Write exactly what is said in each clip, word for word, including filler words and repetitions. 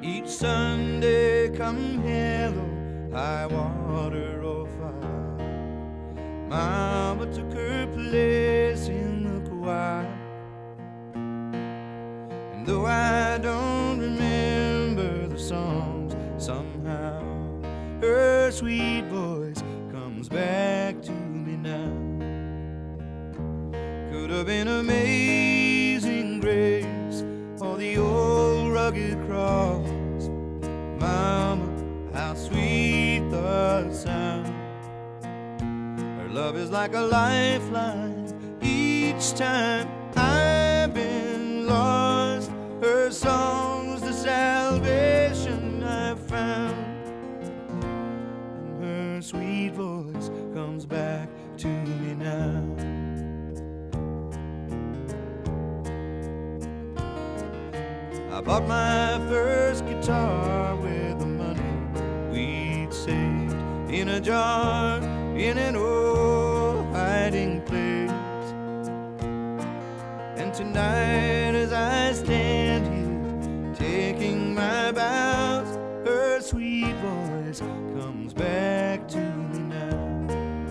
Each Sunday, come hello, high water or fire, Mama took her place in the choir. And though I don't remember the songs, somehow her sweet voice comes back to me now. Could have been Amazing Grace or the old rugged cross. Mama, how sweet the sound. Her love is like a lifeline each time I've been lost. Her song's the salvation I've found. And her sweet voice comes back to me now. I bought my first guitar with the money we'd saved in a jar in an old hiding place. And tonight as I stand here taking my bows, her sweet voice comes back to me now.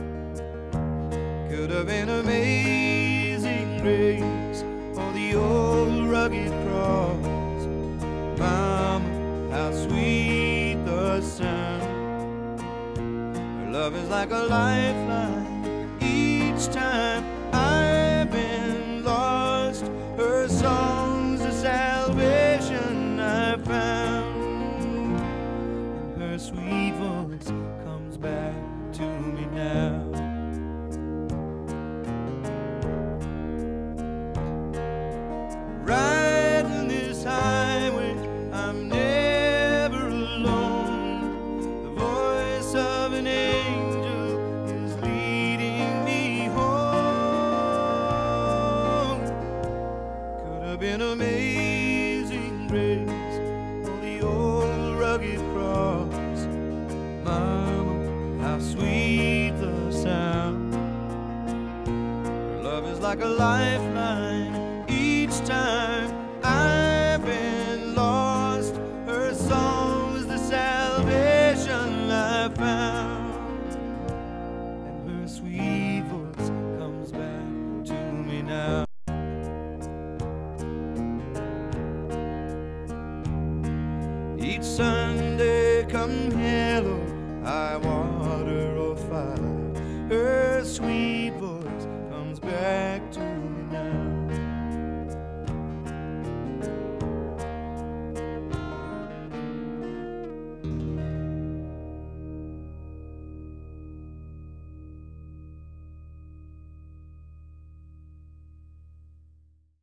Could have been Amazing Grace or the old rugged cross. Mama, how sweet the sound. Her love is like a lifeline each time I've been lost. Her song's the salvation I found. And her sweet voice comes back to me now. Riding this highway, I'm never alone. The voice of an angel is leading me home. Could have been Amazing Grace or the old rugged cross. Mama, how sweet the sound. Her love is like a lifeline each time I've been